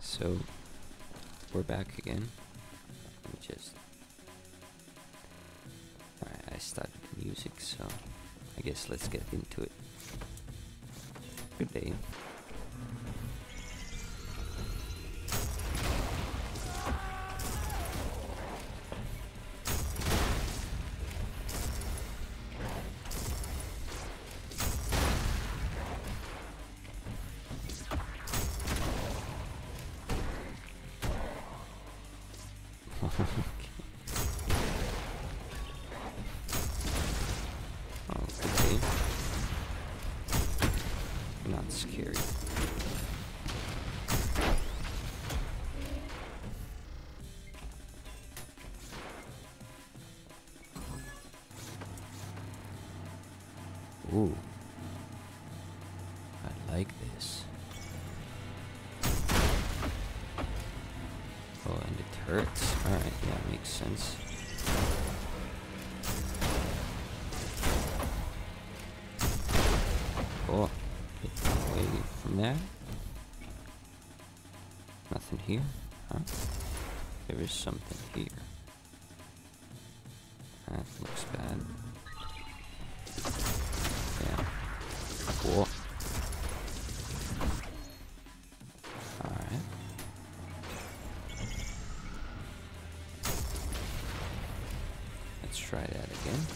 So we're back again. Let me just. Alright, I started the music, so I guess let's get into it. Good day. Okay. Not scary. Ooh. I like this. Oh, and it hurts. Alright, yeah, makes sense. Oh, get away from that. Nothing here, huh? There is something here. That looks bad. Yeah. Cool. Alright. Let's try that again.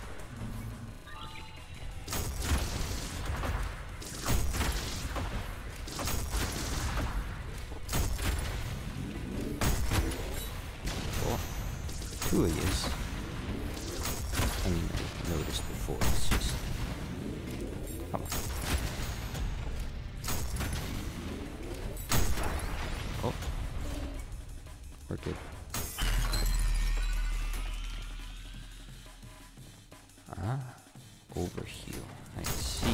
Two of yous. I mean, I noticed before, it's just... Come on. Oh. We're good. Ah. Overheal. I see.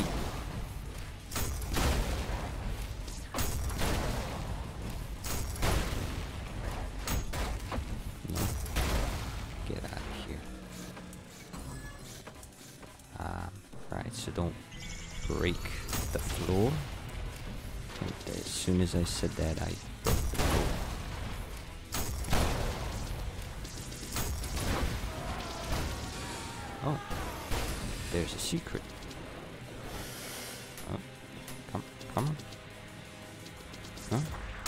Get out of here. Right, so don't break the floor. And as soon as I said that, I broke the floor. Oh, there's a secret. Oh, come on. Huh?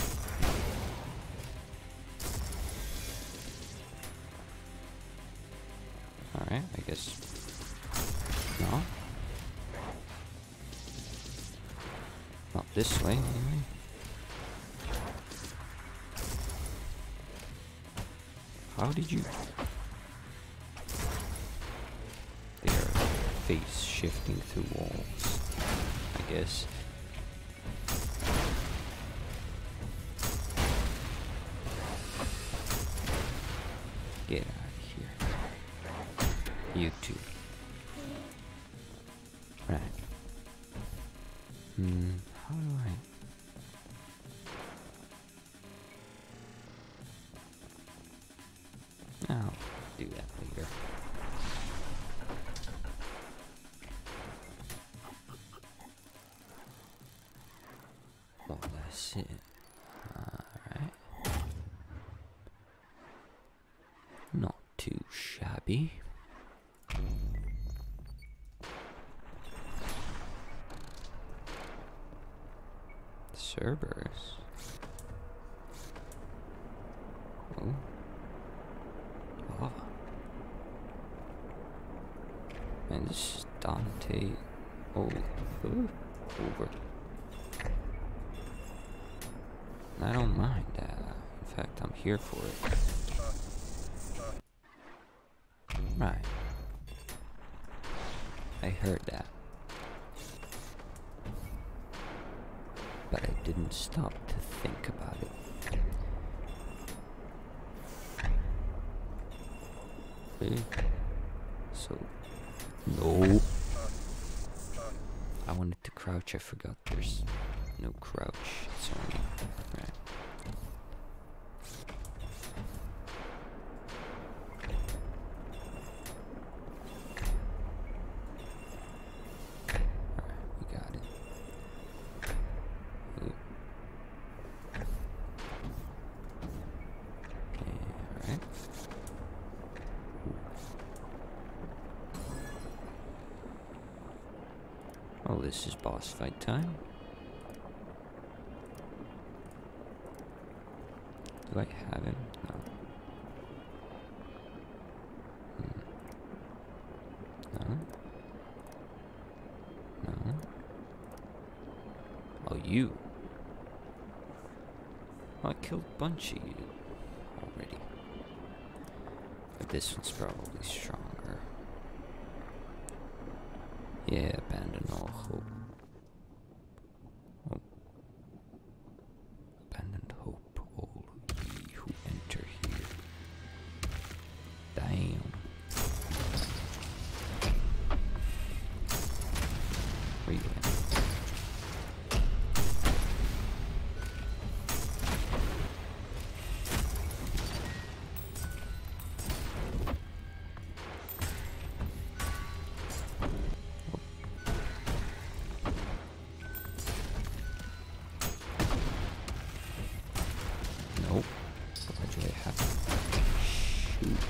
Alright, I guess. No? Not this way, anyway. How did you... They are face shifting through walls, I guess. Get out of here. You too. Right. How do I... I'll do that later. Well, that's it. Alright. Not too shabby. Cerberus. Oh. Lava. And this is Dante. Oh. Over. I don't mind that. In fact, I'm here for it. Right. I heard that. But I didn't stop to think about it. Okay. So, no. I wanted to crouch, I forgot there's no crouch. It's only, right. Alright, we got it. Ooh. boss fight time. Do I have him? No. No. No. Oh, you. Oh, I killed a bunch of you already. But this one's probably stronger. Yeah, abandon all hope. Oh. Abandoned hope, all ye who enter here. Damn. Where you at? Nope. What do I have? Shoot.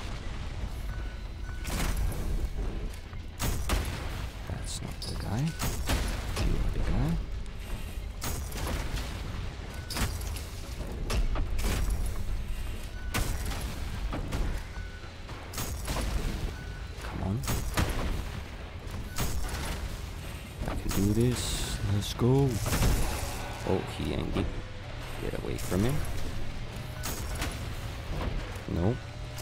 That's not the guy. You are the guy. Come on. I can do this. Let's go. Oh, he angry. Get away from him. Nope.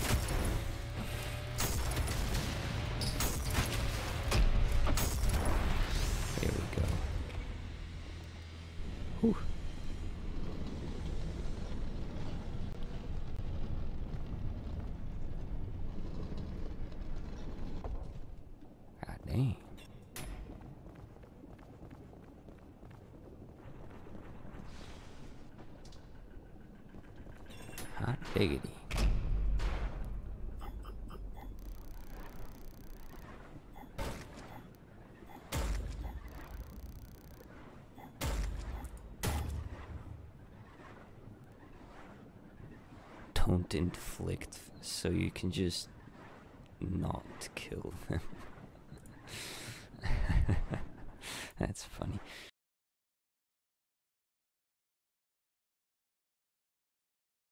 There we go. Whew. God dang. Hot diggity. Don't inflict, so you can just not kill them. That's funny.